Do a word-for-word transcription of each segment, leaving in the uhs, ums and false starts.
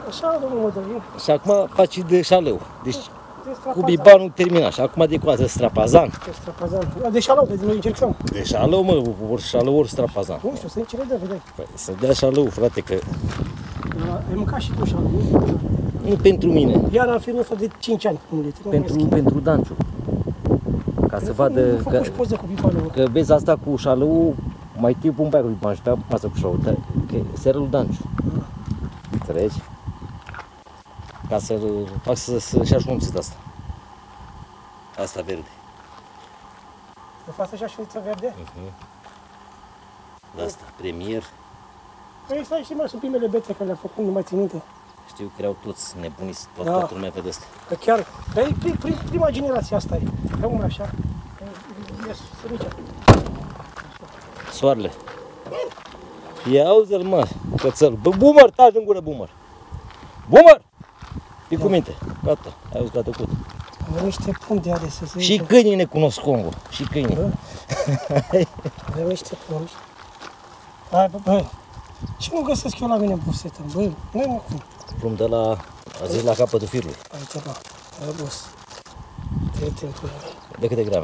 Așa, domnul Mădălin. Și acum faci de șaleu. Deci cu bibanul terminat. Și acum de coadă strapazan. De strapazan. De șaleu, de noi încercăm. De șaleu, mă, ori șaleu, ori strapazan. Nu știu, să-i cere de vedem. Păi, să dea șaleu, frate, că... Ai mâncat și tu șaleu, nu? Nu pentru mine. Iar am filmul ăsta de cinci ani. Pentru, pentru Danciu. Ca să vadă că, că vezi asta cu șalăul, mai tip un bai cu biban și pe masă cu șalăul, că seara lui Danciu. Înțelegi? Ca să-l fac să-și așunțit asta. Asta verde. Să facă așa șuiță verde? Uh-huh. De asta, premier. Păi stai și mă, sunt primele bețe care le-am făcut, nu mai țin minte. Știu că erau toți nebuniți, toată, da. toată lumea vede asta. Că chiar, că e prim, prim, prima generație asta e. Dă una așa. E săricea. Soarele. Ia auzi-l, mă, cățăl. Bă, boomer, taci în gură, boomer. Boomer! Fii cu minte. Gata, ai auzit că a tăcut. Avem niște pungi de ales, să zice. Și câinii ne cunosc Congo. Și câinii. Avem niște pungi. Hai, bă, bă. Ce nu găsesc eu la mine în bursetă? Bă, nu mă cum. Plumb de la, a zis la capătul firului. Aici, bă, ai bos. Te-ai de câte grame?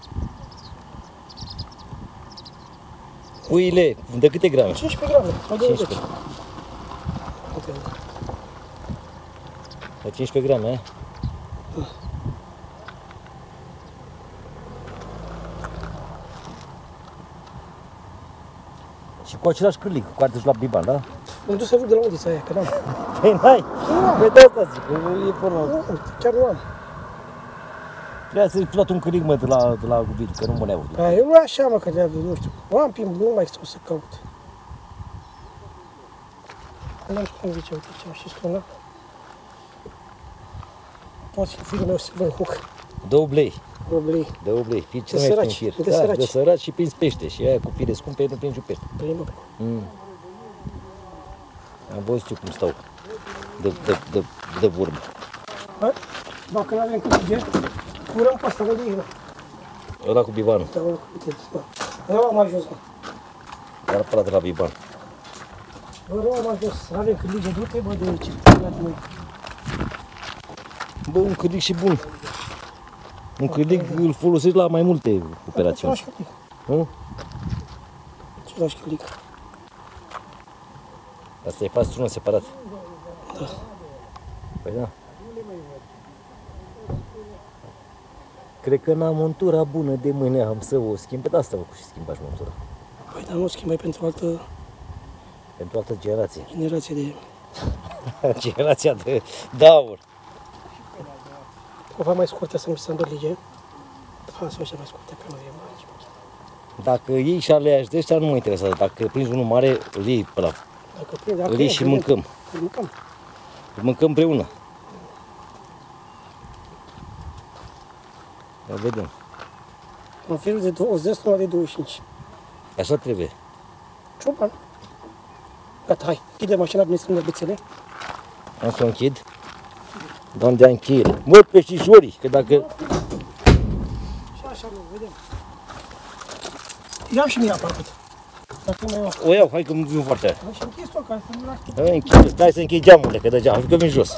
Puiile, de câte grame? cincisprezece grame, sau douăzeci. cincisprezece. La cincisprezece grame, eh? Da. Și cu același cârlic, cu care duci la biban, da? M-am dus să văd de la udița aia, că n-am. Păi n-ai? Păi de asta zic, că e forma. Nu, chiar nu am. Trebuia să-i luat un cârlic, mă, de la, de la Gubic, că nu mă le-au. A, eu nu așa, mă, că le-am, nu știu. O am prin, nu mai stau să caut. Nu știu cum zice, uite ce am și spune. Poți fi fiul meu Silver Hook. Dă oblei. Oblei. Dă oblei. Fii ce De mai săraci. fir. De da, săraci. De săraci și prinzi pește. Și aia cu fire scumpe nu prinzi pește. Plimbă pe. Mm. Am văzut eu cum stau. De, de, de, de vorbă. Hai? Dacă n-avem câștige, curăm pe ăsta, unde e, mă? Ăla cu bibanul. Da, uite, bă. Rău mai jos, mă. Dar părat de la biban. Bă, rău mai jos. N-avem câștige, du-te, bă, de aici. Bă, un cârlic și bun. Un cârlic îl folosești la mai multe operațiuni. Nu? Același cârlic. Asta e faci unul separat. Da. Păi da. Cred că n-am montura bună de mâine, am să o schimb. Pe de asta și schimbați montura. Păi, dar nu schimbai pentru altă Pentru altă generație. generație de... Generația de daur. O fac mai scurtă să mi se îndorlige. Fac așa mai scurtă, că nu e mai aici. Dacă iei și aleași de ăștia, nu mă interesează. Dacă prinzi unul mare, îl iei pe ăla. Dacă prind, dacă Îl iei și mâncăm. Îl mâncăm. Îl mâncăm împreună. Ia vedem. Un firul de douăzeci, una de douăzeci și cinci. Așa trebuie. Cioban. Gata, hai. Închide mașina, bine să nu bețele. Am să o închid. Doamne de-a încheie. Mă, peștișorii, că dacă... Și așa, nu, vedem. Ia și mie aparat. Dacă mai iau. O iau, hai că nu vin foarte aia. Și închis-o, ca să nu lași. Închid, stai să închei geamurile, că deja, că vin jos.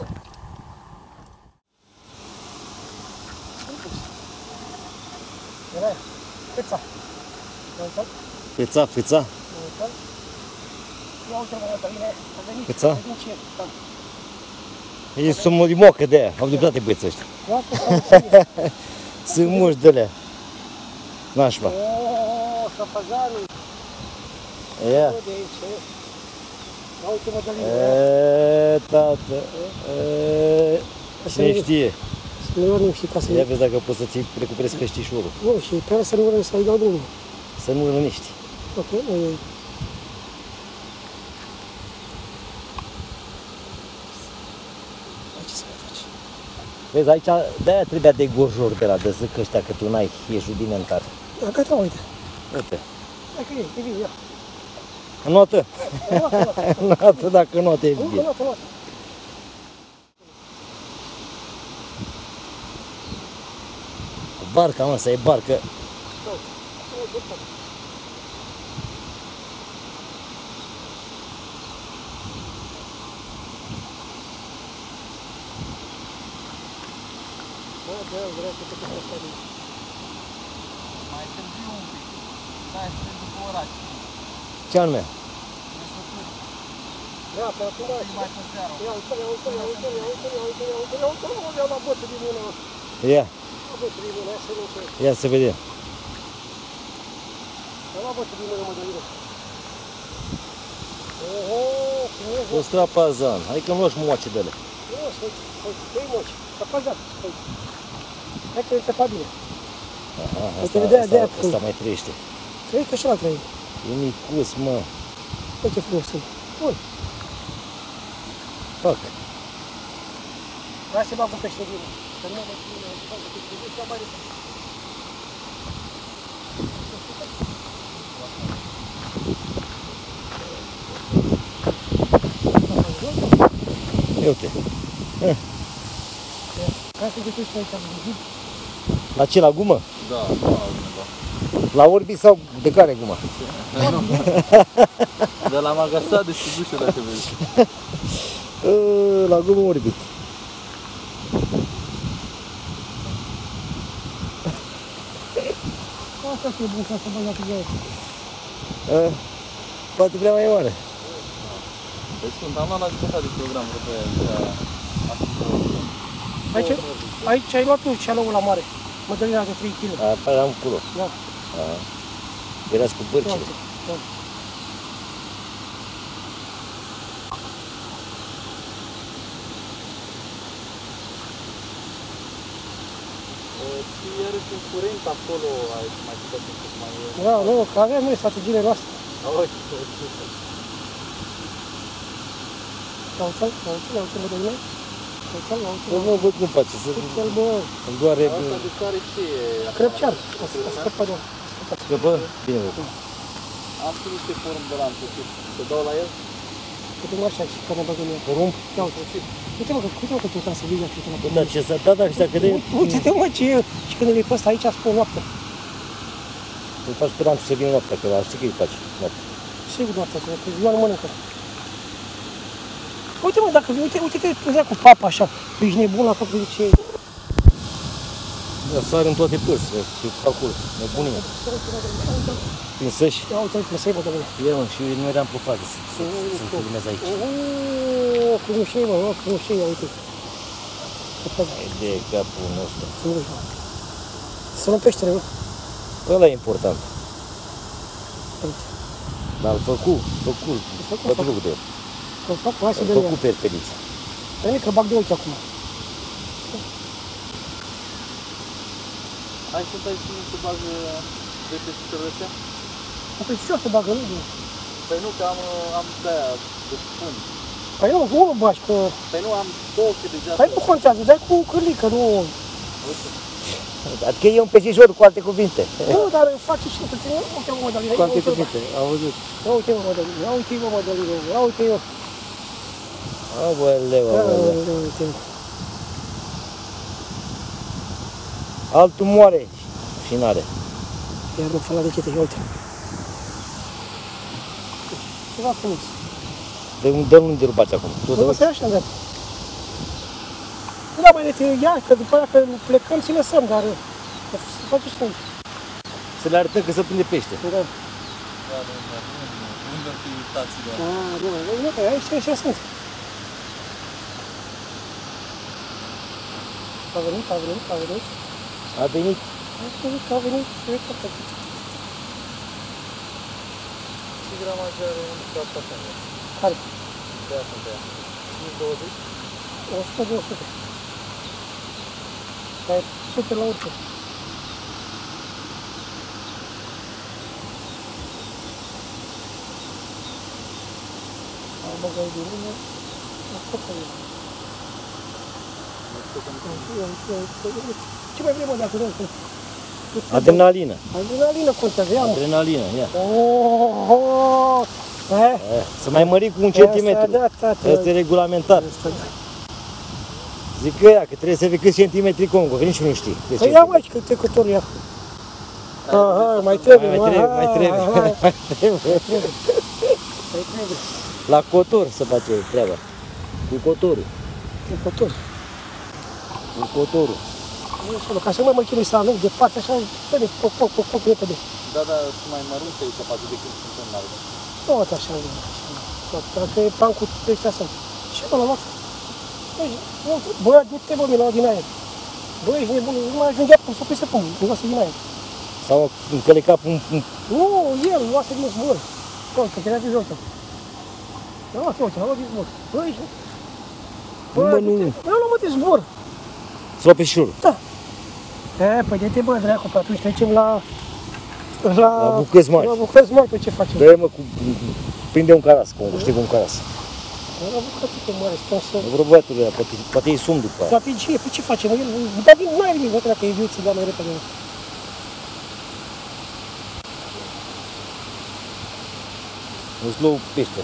Era aia. Feța. Feța, feța. Ia uite-mă, Cătăline, a venit. Feța? A venit ce? Da. Ei sunt mărimoacă de aia, au dreptate băieții ăștia. Sunt moși de alea. Nașpa. Oooo, șapazanul. Ia. De aici. Ia uite-mă, Cătăline. Eee, tată. Eee, cine știe. Să nu rănim și ca să... Ia vezi dacă poți să-ți recuperezi peștișorul. Nu, și pe aia să nu rănim, să-i dau drumul. Să nu rănești. Ok, nu e... Ce să mai faci? Vezi, aici de-aia trebuia de gorjor de la de zic ăștia că tu n-ai, ești rudimentar. Da, gata, uite. Uite. Dacă e, e bine, ia. Notă. Notă, notă. Notă, dacă notă e Încă bine. notă, notă. Barca, mă, să e barcă. da, vreau să te faci. Mai târziu un pic. Da, este după oraș. Ce anume? Da, pe acum mai pe seara. Ia uite-l, ia uite-l, ia uite-l, ia uite-l, ia uite-l, ia uite-l, ia uite-l, ia uite-l, la boță din mână. Ia, La boță din mână, ia să nu ce. ia să vedem. La boță din mână, mă dă-i. Oho, frumos. O strapazan, hai că nu luași moace de ele. Frumos, uite, uite, dă-i moci. Strapazan, uite. Hai că uite, fa bine. Aha, Uite, asta, de-aia, asta, de-aia, asta mai trăiește. Cred că și ăla trăie. E micuț, mă. Uite ce frumos sunt. Bun. Fac. Hai să bag un pește din mână. Că nu mă mai ține, să bag un pește din mână, mai repede. Ia uite. Hai să gătești aici, am văzut. La ce, la gumă? Da, da, da. La orbi sau de care guma? De la magaza de știbușă, dacă vezi. La gumă orbit. Asta e bun ca să bag la tine. Poate prea mai mare. Deci sunt, am luat la jumătate de kilogram după aia. Aici, aici ai luat tu cealăul la mare. Mădălina de trei kilograme. A, păi am culo. Da. Erați cu bărcile. Da. Și iarăși un curent acolo, ai mai putea să cât mai... Da, nu, că avem noi strategiile noastre. Auzi, Ia uite-l, ia uite-l, ia uite-l, mădălina. Uite-l, ia uite-l. Nu mă văd cum face, să Uite-l, bă. îmi doare... asta de care ce e? Crăpcean. A scăpat de-o. Scăpă? Bine, văd. Am și niște porumb de la început. Să dau la el? Putem așa și că ne băgăm el. Porumb? Ia uite. Uite-mă că, uite-mă că tu ca să vii la tine la Da, porumb. ce să... Da, da, ăștia cât de... Uite-te, mă, ce e. Și când îl iei pe ăsta aici, spun noapte. Îl faci pe ranțul să vină noaptea, că la știi că îi faci noaptea. Sigur noaptea, că ziua nu mănâncă. Uite, mă, dacă vii, uite, uite-te cu papa așa. Tu ești nebun la capul de ce e. Da, sar în toate părțile și acolo, nebunie. Prin să-și... Ia uite, uite, să-i bă de mine. Ia, mă, și eu nu eram pe fază să-l filmez aici. Uuuu, frumușei, mă, mă, frumușei, ia uite. Hai de capul nostru. Frumuș, mă. Să luăm peștele, mă. Ăla e important. Uite. Dar îl făcu, făcu, bătăluc de el. Îl fac, hai să Îl dăm făcu ea. pe feliță. Veni că bag de ochi acum. Hai să dai și să bagă de pe știurile astea? Păi și eu să bagă, nu? Păi nu, că am, am de-aia de fund. Păi nu, cum mă bagi, că... Păi nu, am două chile de Păi nu contează, dai cu cârlică, nu... Adică e un peștișor, cu alte cuvinte. Nu, dar face și să ține, uite mă, Mădălina, Cu alte uite-l, bă. cuvinte, au văzut. Ia uite mă, Mădălina, ia uite mă, Mădălina, ia uite eu. Aoleu, aoleu. Ia uite mă. Altul moare și n-are. Iar nu fă la dechete, ia uite. Ceva frumos. Dă-l unde îl bați acum. Tu Nu, dă-l? stai așa, da. Nu, da, mai ne te ia, că după aia că plecăm și lăsăm, dar... Să faci și noi. Să le arătăm că se prinde pește. Da. Da, da, da. Unde ar fi tații de Ah, nu, nu, că aici, așa sunt. A venit, a venit, a venit. A venit. A venit, a venit, cred că a venit. Și gramajul are un cap așa. Care? De asta, de aia. cinci douăzeci? o sută două sute. Dar super la orice. Am băgat din mine, am făcut eu. Ce mai vrem, mă, dacă nu? Adrenalină. Adrenalină contează, ia, mă. Adrenalină, ia. Oh, oh, eh? Eh, Să mai mări cu un centimetru. Da, tată. Asta e regulamentar. Asta da. Zic că ea, că trebuie să vii câți centimetri Congo, că nici nu știi. câți Păi ia mai și câte cători ia. Aha, mai trebuie, Mai trebuie, mai trebuie. Mai trebuie. Mai trebuie. La cotor să face treaba. Cu cotorul. E cători. Cu cotorul. Ca să nu mai mă chinui să aleg departe, așa, stă-ne, poc, poc, poc, poc, repede. Da, da, sunt mai mărunte aici față de când sunt în largă. Tot așa, tot, dacă e pancul ăștia sunt. Și până la luat. Bă, du-te, bă, mi-l din aer. Bă, ești nebun, nu mai ajungea cum s-o peste pum, nu luase din aer. Sau încăleca un... Nu, el luase din zbor. Tot, că era de jos. L-a luat, uite, l-a luat din zbor. Bă, ești... Bă, du-te, eu l-am luat din zbor. Slopișul. Da. E, păi de te bă, dracu, pe atunci trecem la... La, La bucăți mari. La bucăți mari, pe ce facem? Dă-i mă, cu... prinde un caras, cum știi cum caras. La bucăți pe mare, stăm să... Vreo băiatul ăla, poate, poate e sum după aia. Strategie, pe ce facem? El, dar vin, n-ai nimic, văd dacă e viuții, dar mai repede. Îți luau pește.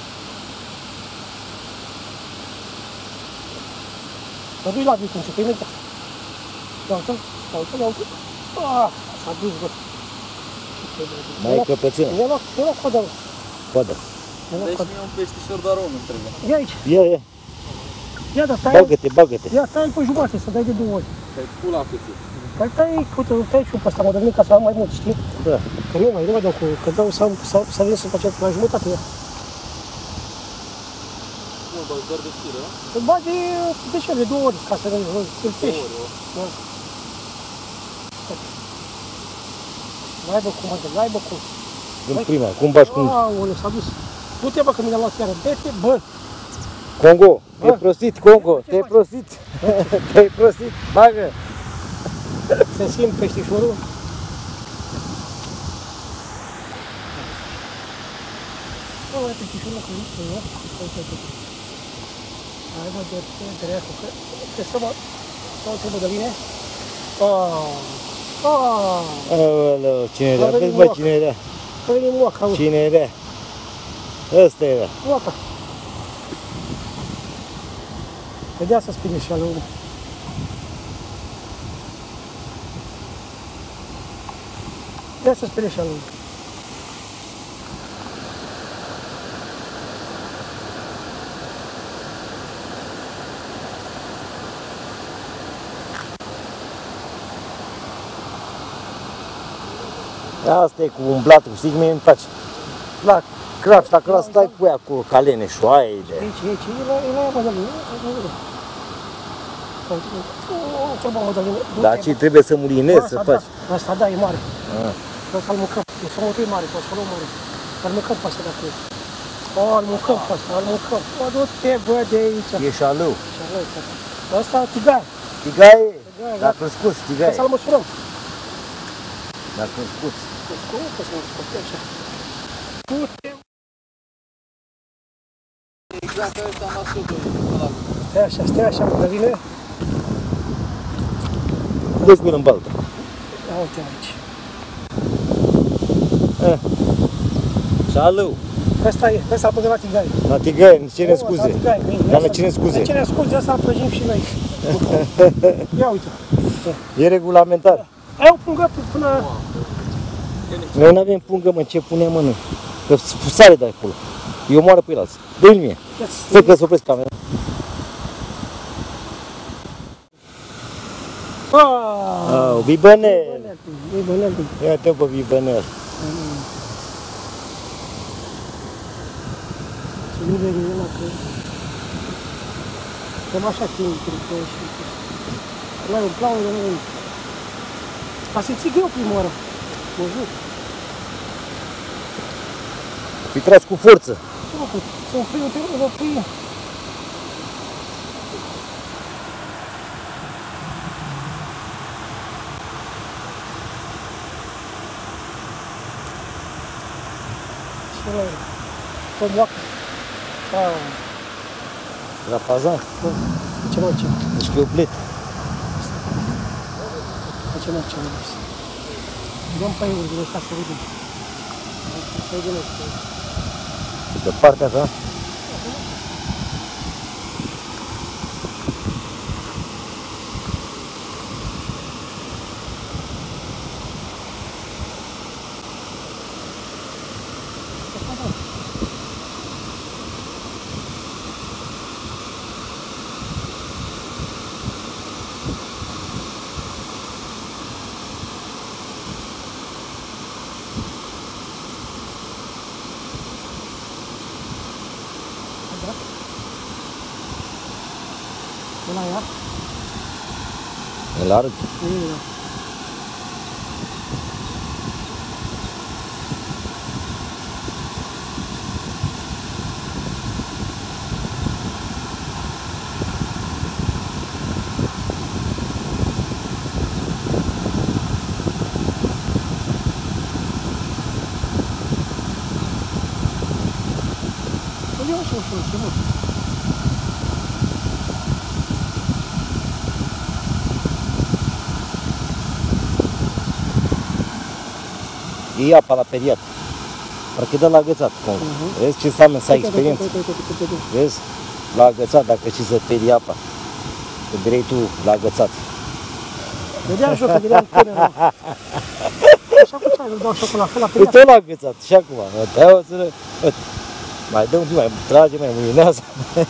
Mă duci la viu, cum ce, pe imediat. Ia uite, ia uite, ia uite. Ah, s-a dus, bă. Mai e căpățână. Mi-a luat, mi-a luat coada, bă. Coadă. Mi-a luat Deci coada. mie un peștișor doar unul îmi trebuie. Ia aici, Ia, ia. ia, dar tai, Bagă-te, bagă-te. ia, tai pe jumate, să dai de două ori. Că-i pula cuțit. Păi tai, uite, tai și eu pe ăsta, mă dă ca să am mai mult, știi? Da. Că nu mai, nu mai dau cu, că dau să, să, să vin să facem la jumătate, ia. Nu, bă, doar de firă, da? Îl bagi de ce, de două ori, ca să îl țești. Două ori, Da. N-ai bă cum, mă, n-ai bă cum. În prima, cum bași cum... Aoleu, s-a dus. Du-te bă că mi-a luat iară, dă-te, bă. Congo, Bă. te-ai prostit, Congo, Ce te-ai faci? prostit. Te-ai prostit, bagă. Să simt peștișorul. Bă, mai peștișorul că nu știu, ia. Uite, uite. Hai bă, de-te, dracu, că... Că să mă... Să mă trebuie de bine. Aaaa. Aaaa. Aoleu, cine era? Avem Vezi bă, moacă. cine era? Că vine moaca, uite. Cine era? Ăsta era. Moaca. Vedea să spune și ală unul. Ia să spune și ală unul. Asta e cu umblatul, știi cum mie îmi place. La craft, dacă la stai cu ea cu calene, șoaile. Aici, aici, e la, e la Mădălină. Treaba Mădălină. Dar ce trebuie să mulinezi, să faci? Asta da, e mare. Ah. Să-l mâncăm. E să mare, poți să luăm mare. Îl mâncăm pe asta dacă e. O, îl mâncăm pe asta, îl mâncăm. Mă, du-te, bă, de aici. E șalău. Asta, tigaie. Tigaie, Tigaie, dar da. crescuți, Că tigaie. să-l măsurăm. Dar crescuți. Cum că să-l scoate așa? Du-te. Exact ăsta am luat eu doi, ăla. Stai așa, stai așa, Mădălină. Dă-ți bine în baltă. Ia uite aici. Eh. Șalău. Ăsta e, ăsta îl băgă la tigaie. La tigaie, îmi cere O, la scuze. tigaie, bine. Dar ne Asta- cere scuze. Ne cere scuze, asta îl prăjim și noi. Ia uite. E regulamentar. Ai o pungă până... Noi n-avem pungă, mă, ce punem mână. Că sare de acolo. Eu moară pe el alții. Dă-i mie. Stai că să opresc camera. Aaaa! Au, bibănel. E bănel. Ia-te pe bibănel. Și nu vede ăla că... Cam așa timp, cred că și... Ăla e un plan, ăla e... A simțit greu prima oară. Mă jur. Fi tras cu forță. Ce mă, să opri, uite, îl opri. Și ăla e. Tot moacă. Aaa. Strapazan. Ce mai ce? Deci că e oblet. Ce mai ce? Dăm pe ei, din ăsta să vedem. Să vedem ăsta. De partea ta. da? Ăla ia? În larg? Nu, nu. Eu așa, așa, așa, mă. E apa la periat. Parcă dă la agățat. Uh-huh. Vezi ce înseamnă să ai experiență? Vezi? La agățat, dacă știi să perii apa. Că direi tu la agățat. Vedeam și eu că vedeam tânăr. Așa cu ce, îl dau și acolo la fel la periat. Uite la agățat. Și acum. Uite, uite. Mai dă un pic, mai trage, mai mâinează.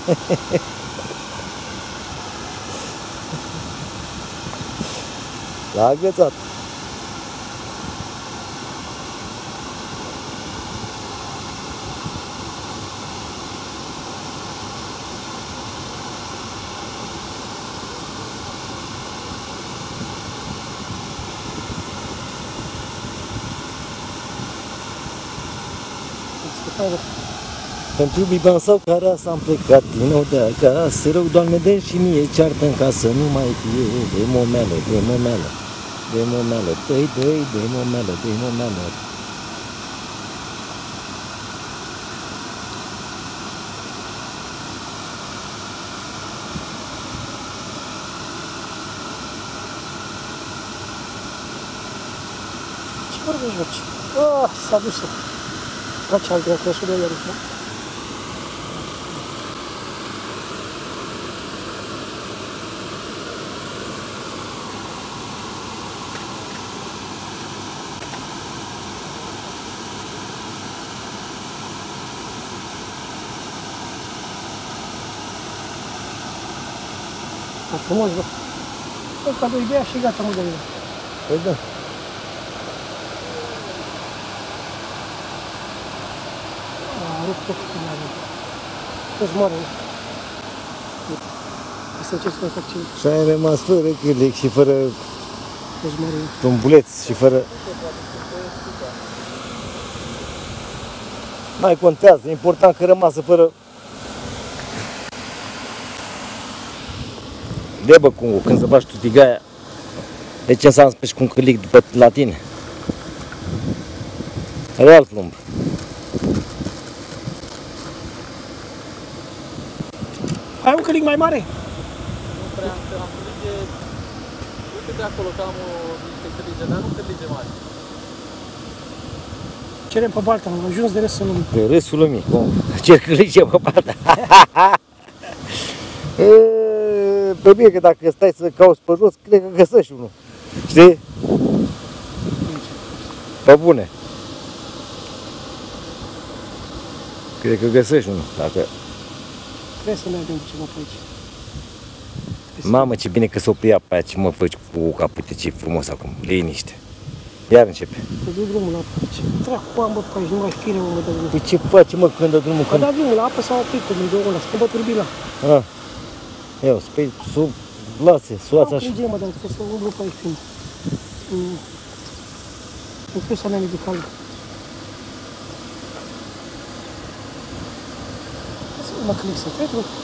La agățat. Pentru iubiban sau cara s-am plecat din nou de acasă. Rog, Doamne, dă și mie ceartă în casă. Nu mai fie de momeală, de momeală, de momeală, dă-i, dă-i, de momeală, de momeală. Ce vorbești, bă? Ah, s-a dus-o. La ce alt dracu, așa de iară, mă? E frumos, bă. Bă, ca de ideea și gata, mă, de mine. Păi da. A rupt tot până la mine. Fost mare, bă. Să încerc să mai fac ceva. Și ai rămas fără cârlic și fără Fost mare, bă. tumbuleț și fără... Mai contează, e important că rămasă fără... De bă, cu, când să faci tu tigaia, de ce să am spus cu un cârlic după la tine? Are alt plumb. Ai un cârlic mai mare? Nu prea am, am cârlige, uite de acolo că am o, niște cârlige, dar nu cârlige mari. Cerem pe balta, am ajuns de râsul lumii. De râsul lumii, cum? Ce cârlic pe balta? Pe bine că dacă stai să cauți pe jos, cred că găsești unul. Știi? Pe bune. Cred că găsești unul, dacă... Trebuie să mergem ceva pe aici. Mamă, ce bine că s-o opri apa aia, ce mă faci cu capute, ce frumos acum, liniște. Iar începe. Te duc drumul la apă. Ce dracu am, bă, pe aici, nu mai fire, mă, de drumul. Păi ce faci, mă, când dă drumul? Bă, Când... da drumul la apă s-a oprit din drumul ăla, schimbă turbina. Ah. Ia, spui, sub, lase, suați așa. Nu, mă, dar trebuie să umblu pe aici fiind. Nu trebuie să ne de cald. Mă clic să fie, tu.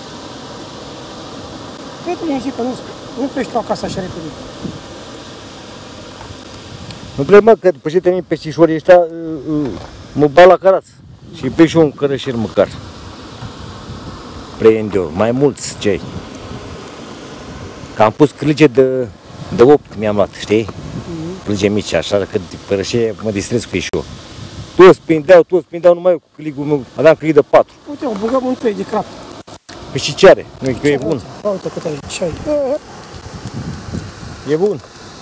Fie tu, mi-ai zis că nu, nu pleci tu acasă așa repede. Nu plec, mă, că după ce termin peștișorii ăștia, mă bat la caraț. Și pe și un cărășel măcar. Preind eu, mai mulți cei. Că am pus cârlige de, de opt mi-am luat, știi? Mm-hmm. Cârlige mici, așa, că părășe mă distrez cu ei și eu. Toți prindeau, toți prindeau, numai eu cu cârligul meu, aveam cârlig de patru. Uite, o băgăm un trei de crap. Păi și ce are? Nu, că e bun. Uite cât ai, ce ai. E bun.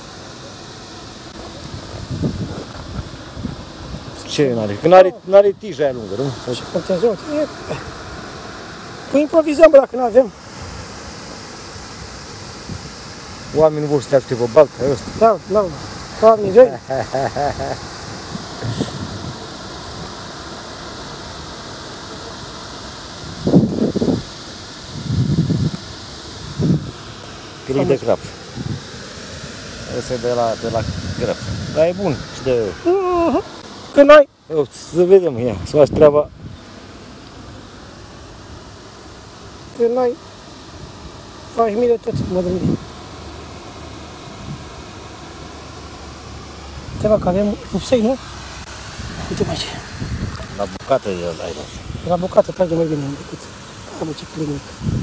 Ce n-are? Că n-are, n-are tija aia lungă, nu? Ce contează, uite. Păi improvizăm, bă, dacă n-avem. Oamenii vor să te ajute pe baltă, ai ăsta. Da, da, oamenii răi. Pilic de crap. Ăsta e de la, de la crap. Dar e bun și de... Că n-ai. Eu, să vedem, ia, să faci treaba. Că n-ai. Faci mii de tot, mă gândi. Ceva că avem upsei, nu? Uite mai ce. La bucată el ai dat. La bucată trage mai bine decât. Mamă, ce clinic.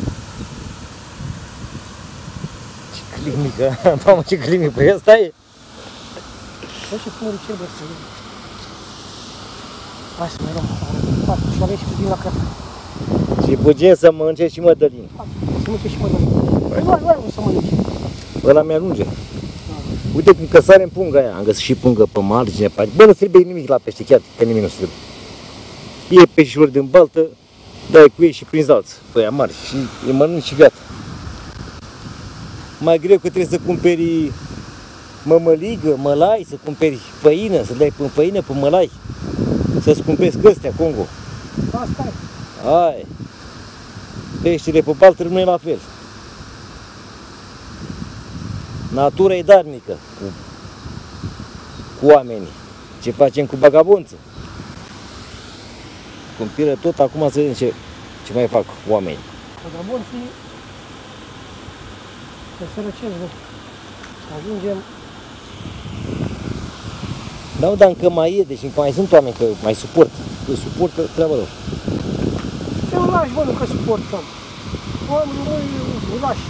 Ce clinică, mamă ce clinică, păi ăsta e. Bă, ce măricel, bă, să vedem. Hai să mai luăm. Patru și avem și cu din la creapă. Și putem să mănânce și mădălin. Să mânce și mădălin. Păi nu, nu ai să mănânci. Ăla mi-ajunge. Uite cum că sare în punga aia, am găsit și pungă pe margine, pe... Bă, nu trebuie nimic la pește, chiar că nimic nu trebuie. E peștișori din baltă, dai cu ei și prinzi alți, pe aia mari, și îi mănânci și gata. Mai greu că trebuie să cumperi mămăligă, mălai, să cumperi făină, să dai pe făină, pe mălai, să-ți cumperi căstea, Congo. Asta e. Hai, peștele pe baltă rămâne la fel. Natura e darnică cu, cu oamenii. Ce facem cu bagabonță? Cumpiră tot, acum să vedem ce, ce mai fac oamenii. Vagabonții se sărăcesc, bă. Să ajungem. Da, dar încă mai e, deci încă mai sunt oameni că mai suportă. Că suportă treaba lor. Te o lași, bă, nu că suportăm. Oamenii noi îi lași.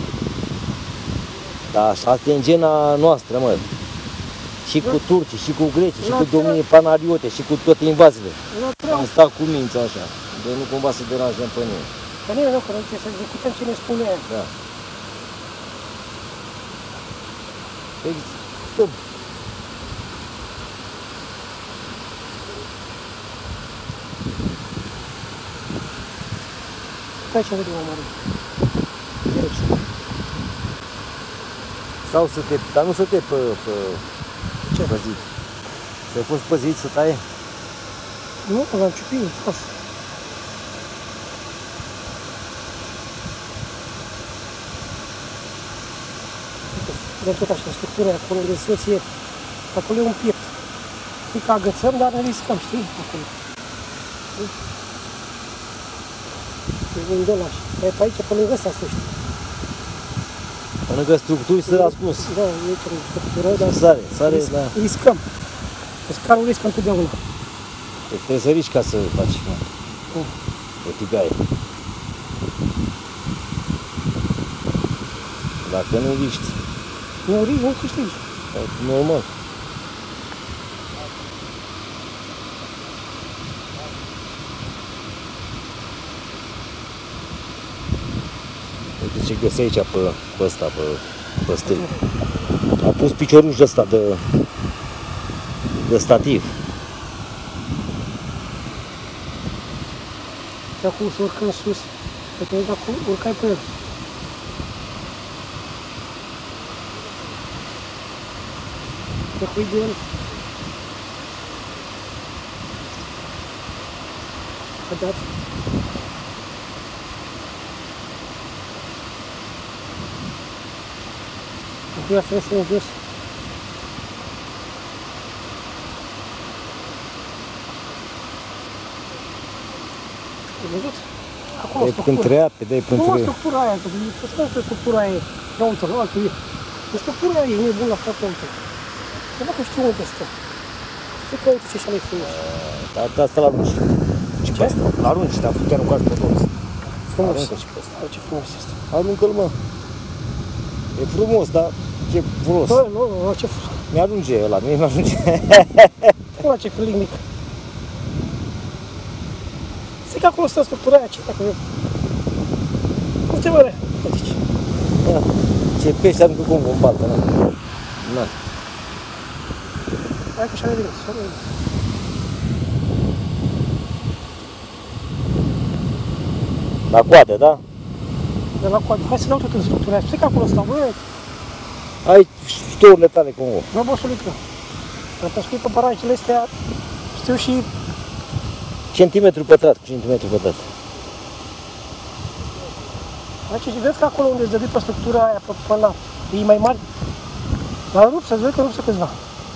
Dar asta e în gena noastră, mă. Și cu turcii, și cu grecii, și La cu tre- domnii panariote, și cu toate invaziile. Nu Am trebuie. stat cu mința așa, de nu cumva să deranjăm pe nimeni. Că nimeni nu, că noi trebuie să executăm ce ne spune ea. Da. Păi, stop. Stai ce vedem, mare. Sau să te, dar nu să te pe, pe, Ce? păzit. Să-ai fost păzit să taie? Nu, că l-am ciupit, pas. De tot așa, structura acolo unde soție, acolo e un piept. Fii că agățăm, dar ne riscăm, știi? Acolo. E un de ăla. E pe aici, pe lângă ăsta, să știi. Pe lângă structuri să ascuns. Da, e aici o structură, dar Sare, sare, risc, da. riscăm. Deci carul riscă întotdeauna. Te trebuie să riști ca să faci Mm. o tigaie. Dacă nu riști, Nu riști, nu câștigi. e normal. Uite ce găsi aici pe, pe ăsta, pe, pe stâlp. A pus picioruș de ăsta de, de stativ. De acum să urcăm sus. Pe tine dacă urcai pe el. Te cui de el. A dat. Acum trebuie să în jos. Ai văzut? Acolo Dai structura. între ape, dai Nu, între... structura aia, că să spun că structura aia e lăuntru, altul e. E structura aia e nebun la cap lăuntru. Că dacă știu unde stă. Știi că uite ce și-a mai frumos. Dar de asta l-arunci. Și pe asta. L-arunci, dar putea arunca și pe toți. Frumos. Aruncă și pe asta. Bă, ce frumos este. Aruncă-l, mă. E frumos, dar ce frumos. Bă, nu, nu, ce frumos. Mi-arunge ăla, mie mi-arunge. Ăla ce felic mic. Știi că acolo stă structura aia, ce dacă eu... Uite, mă, re. Uite ce. Da. Ce pești aruncă cum în baltă, na. Na. Hai că și-a revenit, și-a revenit. La coadă, da? De la coadă. Hai să dau tot în structura aia. Știi că acolo stau, bă, Ai ștourile tale cum o. nu, bossulică. Am pescuit pe barajele astea, știu și Centimetru pătrat, cu centimetru pătrat. Deci vezi că acolo unde îți dădui pe structura aia, pe, pe la, e mai mari, dar rup, să-ți vezi că rupse câțiva.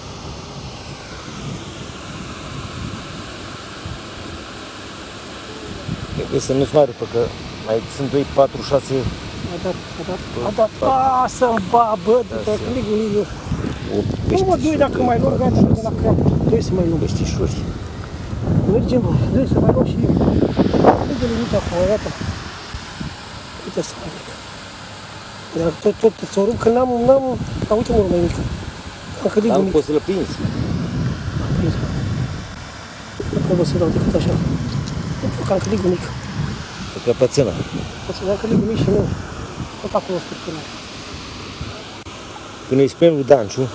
Trebuie să nu-ți mai rupă, că mai sunt doi, patru, șase... A dat, a dat, a dat, aaa, să-mi ba, bă, după cligul Liviu. Nu mă, doi dacă mai luăm, gata, mergem la creapă. Doi să mai luăm. Peștișori. Mergem, bă, doi să mai luăm și eu. Uite limita acum, gata. Uite asta mai mică. Dar tot, tot, ți-o rup, că n-am, n-am, a, uite mă, mai mică. Am cligul Dar nu mic. poți să-l prinzi. Am prins, bă. Nu pot să dau decât așa. Nu pot, că am cligul mic. Pe căpățână. Pot să dau cligul mic și nu. Tot acolo structura. Când îi spune lui Danciu,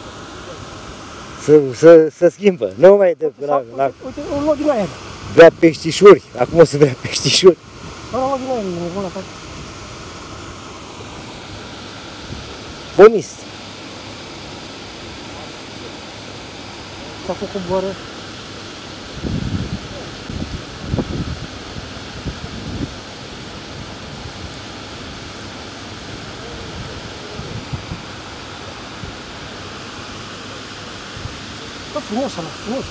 să, să, să schimbă. Nu mai dă la, la, Uite, un loc din aer. vrea peștișori. Acum o să vrea peștișori. Ăla un loc din aer, e nebun la față. Bonist. Acum coboară. Bă, frumos ăla, frumos.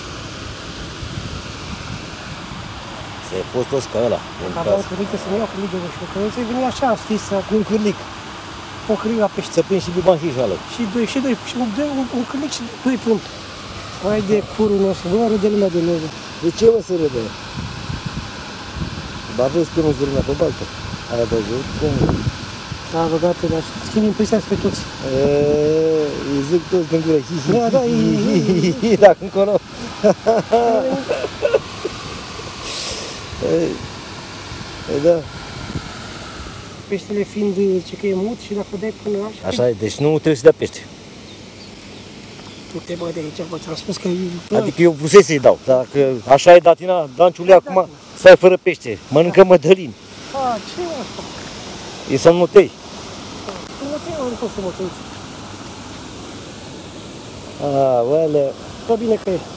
Să-i fost toți ca ăla. În Că aveam casă. cârlică să-mi iau cârligă roșu, că nu ți-ai venit așa, știi, să Un cârlic. un cârlic la pește. Să prind și biban hijală. Și doi, și doi, și un, doi, un, un cârlic și doi plumbi. Hai de curul nostru, nu mă râde lumea de noi, bă. De ce mă să râde? Dar vezi că nu se lumea pe baltă. Ai văzut cum? Da, bă, gata, dar schimbi impresia spre toți. Eee, îi zic toți din gură. Hi, hi, Da, da, hi, hi, hi, hi, hi, hi, dacă încolo. Ei, ei, da. Peștele fiind, zice că e mut și dacă dai până așa, Așa e, deci nu trebuie să dea pește. tu te bă de aici, bă, ți-am spus că e... Adică eu vrusei să-i dau. Dacă așa e datina Danciului acum, să ai fără pește. Mănâncă mădălini. A, ce e asta? E să nu tăi. Nu te iau, nu pot să mă tăi. A, oalea. Bă, bine că e.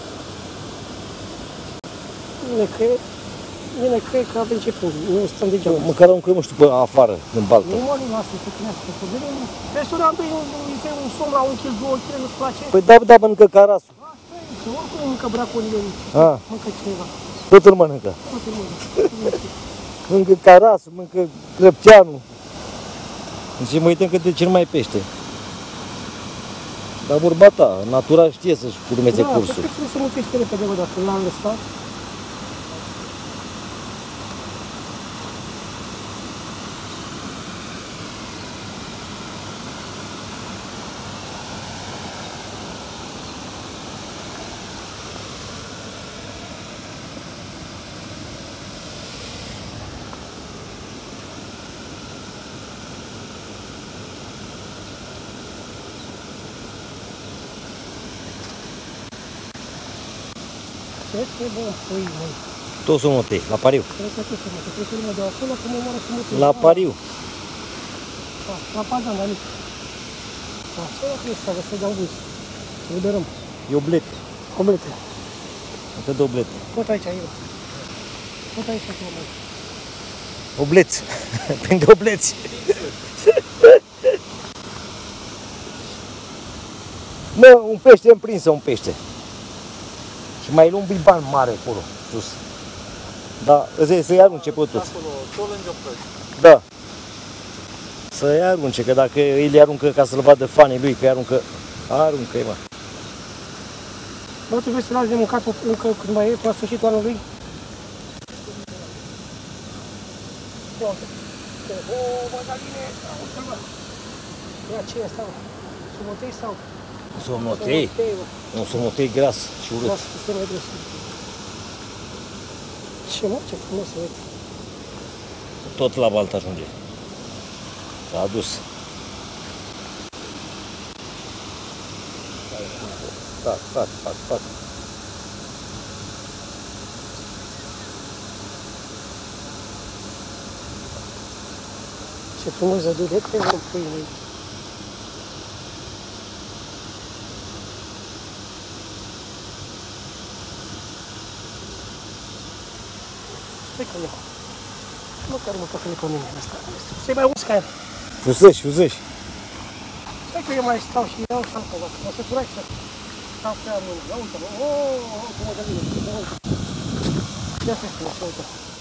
Bine că e. Bine că e, că avem ce prinde. Nu stăm degeaba. Măcar aruncă, nu știu, pe afară, din baltă. Nu mă, nu lasă să crească. Că vedem, restaurantul e un, îi se un somn la un kil, două kile, nu-ți place? Păi da, da, mănâncă carasul. Asta e, că oricum mâncă braconile, A, mâncă cineva. tot îl mănâncă. Tot îl mâncă. Mâncă carasul, mâncă grăbceanul. Deci mă uităm că de ce nu mai pește. Dar vorba ta, natura știe să-și urmeze Da, cursul. cred că trebuie să mâncește repede, bă, dacă l-am lăsat. Cred că e bă, pui, măi. Toți o mutei, la pariu. Cred că tu să mă, cred că lumea de acolo, că mă omoară să mă tăi. La pariu. Da, la pazan, la mic. Da, ce e că să să dau gust. Să liberăm. E oblete. Oblete. Un fel de oblete. Tot aici, eu. Tot aici, acolo, măi. Obleți. Prinde obleți. Mă, un pește împrinsă, un pește. Și mai luăm biban mare acolo, sus. Da, să- să-i arunce pe toți. Acolo, tot lângă prăj. Da. Să-i arunce, că dacă îi le aruncă ca să-l vadă fanii lui, că îi aruncă, aruncă-i, mă. Bă, tu vrei să lași de mâncat încă când mai e, până la sfârșitul anului? Uite. O, mădaline, auzi-l, bă. Ia, ce e asta, bă? Sumotei sau? Somnotei, Sumotei, bă. un somnotei gras și urât. Lasă să se mai drăsă. Ce, mă, ce frumos să vezi. Tot la baltă ajunge. S-a adus. Tac, tac, tac, tac. Ce frumos de dudete, mă, pui, măi. Stai că iau. Măcar mă păcăli pe mine asta. Ce mai auzi ca el? Fuzești, fuzești. Stai că eu mai stau și iau și altă dată. Mă săturai să stau pe aia mână. Ia uite-mă. Oh, cum mă dă bine. Ia să spune, uite.